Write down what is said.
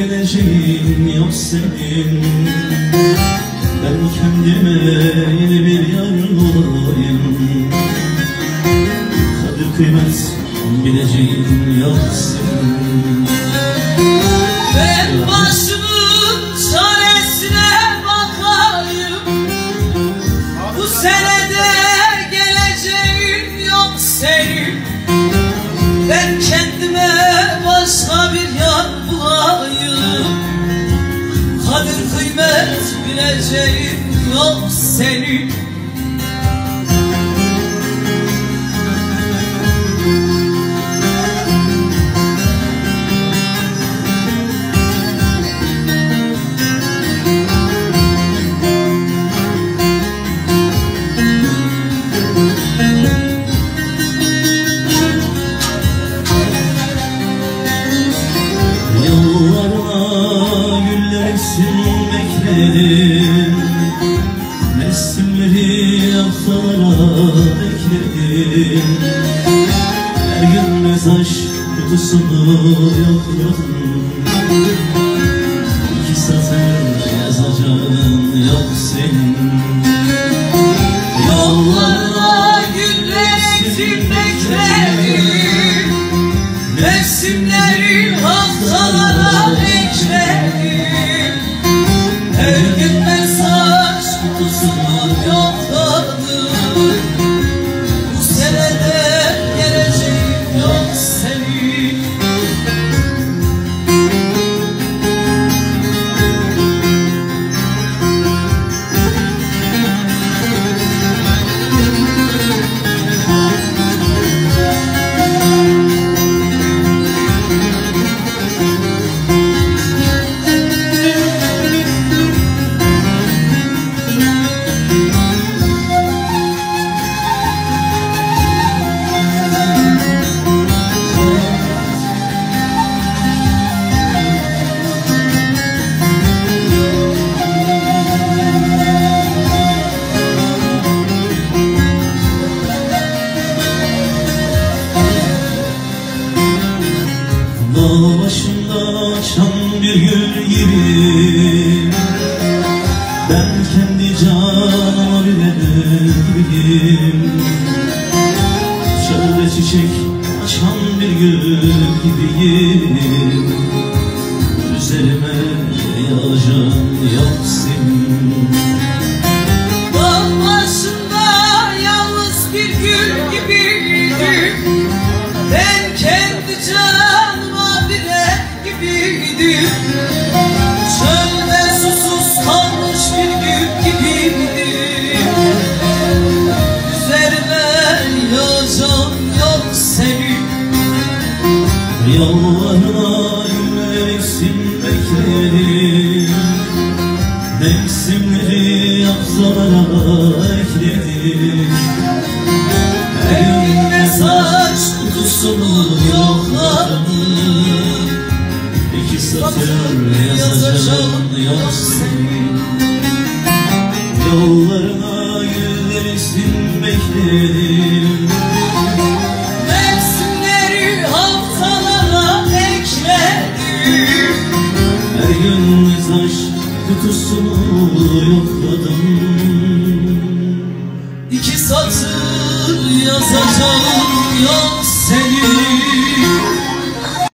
geleceğin yok senin. Ben kendime yeni bir yar bulayım. Kadir kıymet bileceğin yok senin. Ben başımın çaresine bakayım. Bu senede geleceğin yok senin. Ben kendime başka bir yar bulayım. Kadir kıymet bileceğin yok senin. Yollarına güller eksin bekledim. Mevsimleri haftalara bekledim. Her gün mesaj kutusunu yokladım. İki satır yazacağın yok senin. Yollarına güller eksin bekledim. Mevsimleri haftalara ekledim. Her gün mesaj kutusunu yokladım. Bu senede geleceğin yok senin. Dağ başında açan bir gül gibi, ben kendi canıma bilir gibiyim. Çölde çiçek açan bir gül gibiyim. Üzerime yağacağın yok senin. Dağ başında yalnız bir gül gibiydim. Ben kendi canıma birer gibiydim. Çölde susuz kalmış bir gül gibiydim. Üzerime yağacağın yok senin. Yollarına güller eksin bekledim. Mevsimleri haftalara ekledim. Her gün mesaj kutusunu yokladım. İki satır yazacağım yok senin. Yollarına güller eksin bekledim. Mevsimleri haftalara ekledim. Her gün mesaj kutusunu yokladım. İki satır yazacağım yok